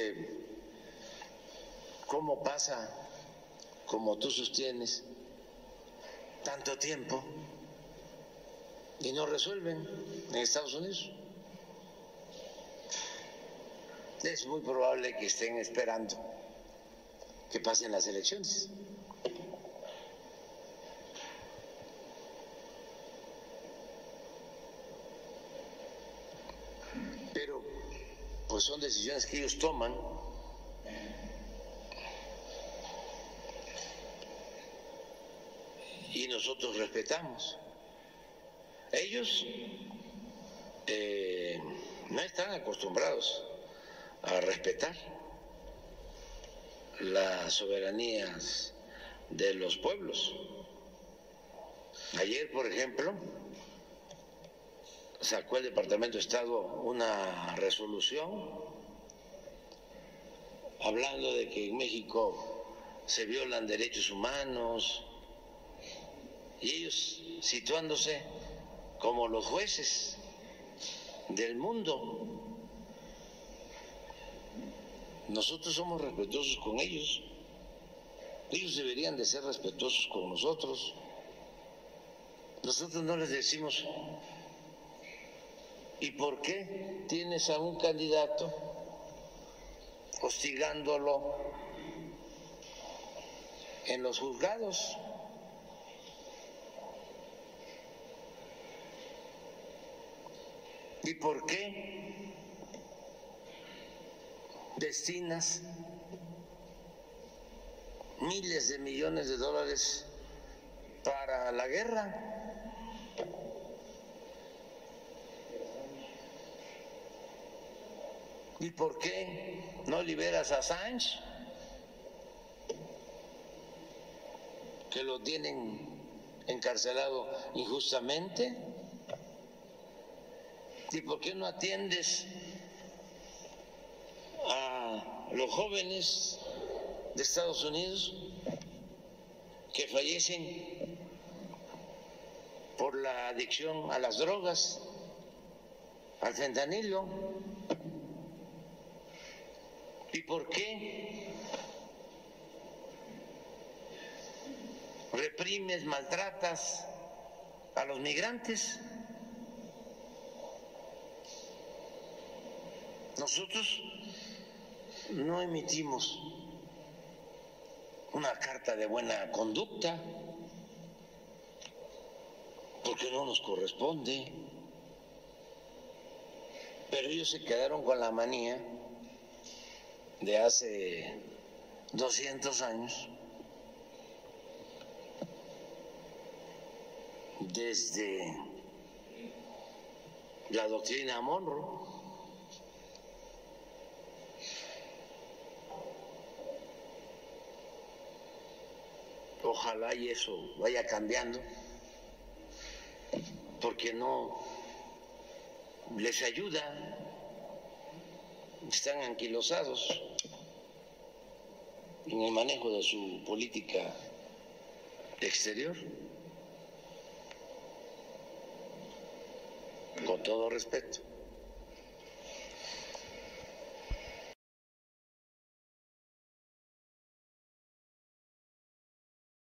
que cómo pasa, como tú sostienes, tanto tiempo y no resuelven en Estados Unidos. Es muy probable que estén esperando que pasen las elecciones. Pero pues son decisiones que ellos toman. Y nosotros respetamos. Ellos no están acostumbrados a respetar las soberanías de los pueblos. Ayer, por ejemplo, sacó el Departamento de Estado una resolución hablando de que en México se violan derechos humanos, y ellos situándose como los jueces del mundo. Nosotros somos respetuosos con ellos, ellos deberían de ser respetuosos con nosotros. Nosotros no les decimos: ¿y por qué tienes a un candidato hostigándolo en los juzgados? ¿Y por qué destinas miles de millones de dólares para la guerra? ¿Y por qué no liberas a Assange, que lo tienen encarcelado injustamente? ¿Y por qué no atiendes a los jóvenes de Estados Unidos que fallecen por la adicción a las drogas, al fentanilo? ¿Y por qué reprimes, maltratas a los migrantes? Nosotros no emitimos una carta de buena conducta porque no nos corresponde, pero ellos se quedaron con la manía de hace 200 años, desde la doctrina Monroe. Ojalá y eso vaya cambiando, porque no les ayuda, están anquilosados en el manejo de su política exterior. Con todo respeto.